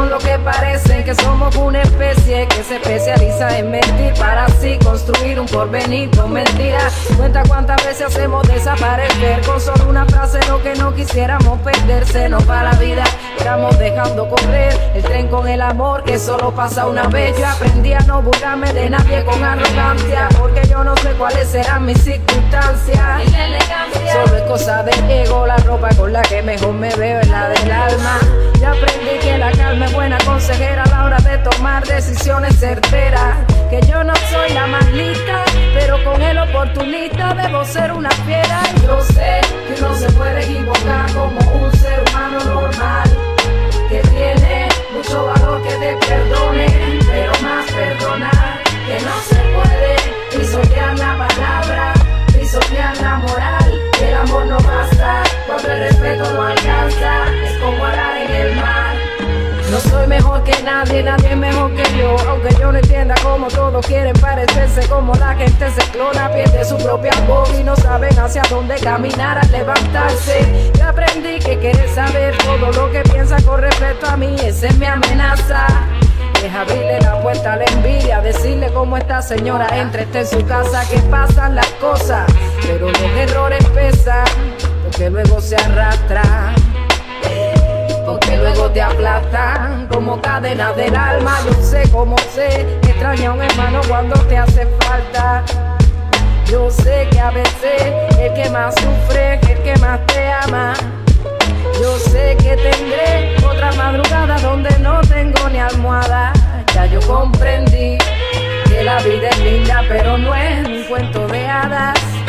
son lo que parecen, que somos una especie que se especializa en mentir para así construir un porvenir con mentiras. Cuenta cuántas veces hacemos desaparecer con solo una frase lo que no quisiéramos perder. Se nos va la vida, estamos dejando correr el tren con el amor que solo pasa una vez. Yo aprendí a no burlarme de nadie con arrogancia, porque yo no sé cuáles serán mis circunstancias. Solo es cosa de ego, la ropa con la que mejor me veo es la del alma. Ya aprendí que la calma es buena consejera a la hora de tomar decisiones certeras. Que yo no soy la más lista, pero con el oportunista debo ser una fiera. Y yo sé que uno se puede equivocar como un ser humano normal, que tiene mucho valor que te perdone, pero más perdonar que no se puede pisotear la palabra, pisotear la moral. El amor no basta cuando el respeto no alcanza, es como arar en el mar. No soy mejor que nadie, nadie es mejor que yo, aunque yo no entienda cómo todos quieren parecerse, como la gente se clona, pierde su propia voz y no saben hacia dónde caminar al levantarse. Yo aprendí que querer saber todo lo que piensa con respecto a mí, esa es mi amenaza. Es abrirle la puerta a la envidia, decirle cómo está señora, entre en su casa, que pasan las cosas, pero los errores pesan, porque luego se arrastran, porque luego te aplastan como cadenas del alma. Yo sé cómo se extraña a un hermano cuando te hace falta. Yo sé que a veces el que más sufre es el que más te ama. Yo sé que tendré otra madrugada donde no tengo ni almohada. Ya yo comprendí que la vida es linda, pero no es un cuento de hadas.